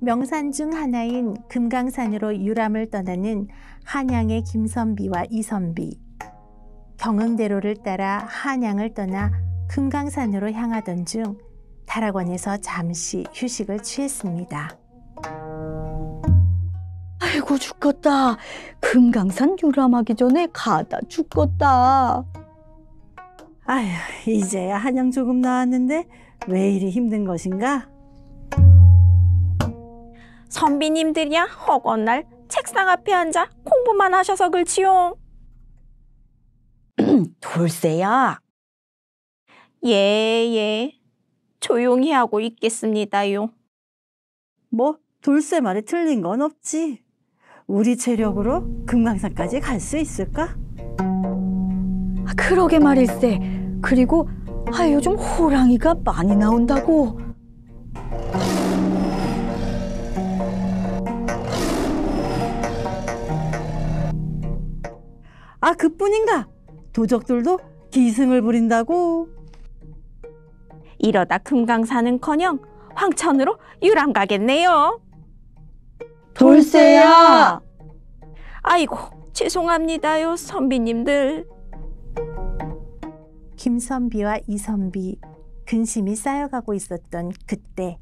명산 중 하나인 금강산으로 유람을 떠나는 한양의 김선비와 이선비. 경흥대로를 따라 한양을 떠나 금강산으로 향하던 중 다락원에서 잠시 휴식을 취했습니다. 아이고 죽겠다. 금강산 유람하기 전에 가다 죽겠다. 아휴, 이제야 한양 조금 나왔는데 왜 이리 힘든 것인가? 선비님들이야 허건 날 책상 앞에 앉아 공부만 하셔서 그렇지요. 돌쇠야. 예. 조용히 하고 있겠습니다요. 뭐 돌쇠 말에 틀린 건 없지. 우리 체력으로 금강산까지 갈 수 있을까? 그러게 말일세. 그리고 요즘 호랑이가 많이 나온다고. 아, 그뿐인가? 도적들도 기승을 부린다고. 이러다 금강산은커녕 황천으로 유람 가겠네요. 돌쇠야. 아이고 죄송합니다요 선비님들. 김선비와 이선비, 근심이 쌓여가고 있었던 그때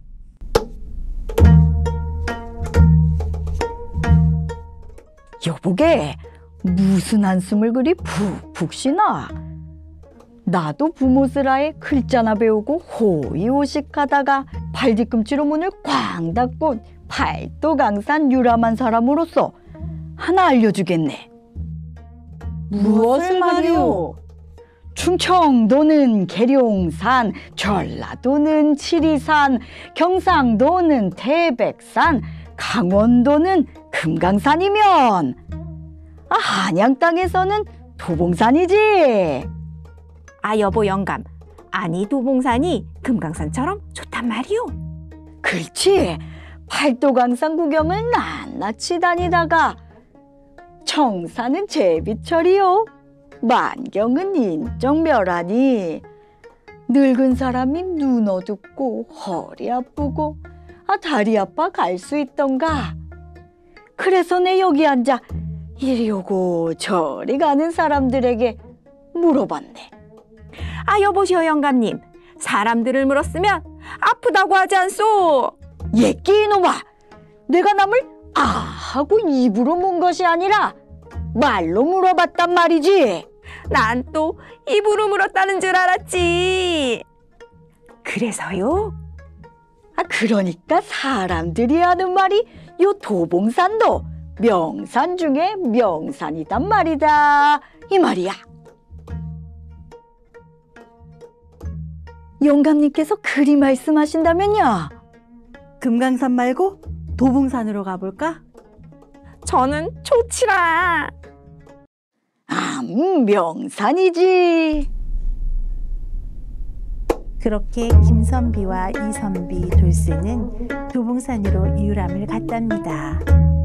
여보게, 무슨 한숨을 그리 푹푹 쉬나? 나도 부모스라에 글자나 배우고 호의호식하다가 발뒤꿈치로 문을 꽝 닫고 팔도강산 유람한 사람으로서 하나 알려주겠네. 무엇을 말이오? 충청도는 계룡산, 전라도는 지리산, 경상도는 태백산, 강원도는 금강산이면 한양 땅에서는 도봉산이지. 아 여보 영감, 아니 도봉산이 금강산처럼 좋단 말이오. 그렇지. 팔도강산 구경을 낱낱이 다니다가 청산은 제비철이요, 만경은 인정멸하니 늙은 사람이 눈 어둡고 허리 아프고 다리 아파 갈 수 있던가. 그래서 내 여기 앉아 이리 오고 저리 가는 사람들에게 물어봤네. 아 여보시오 영감님, 사람들을 물었으면 아프다고 하지 않소? 예끼 이놈아, 내가 남을 하고 입으로 문 것이 아니라 말로 물어봤단 말이지. 난 또 입으로 물었다는 줄 알았지. 그래서요? 그러니까 사람들이 하는 말이 요 도봉산도 명산 중에 명산이단 말이다, 이 말이야. 영감님께서 그리 말씀하신다면요. 금강산 말고 도봉산으로 가볼까? 저는 좋지라. 명산이지. 그렇게 김선비와 이선비, 돌쇠는 도봉산으로 유람을 갔답니다.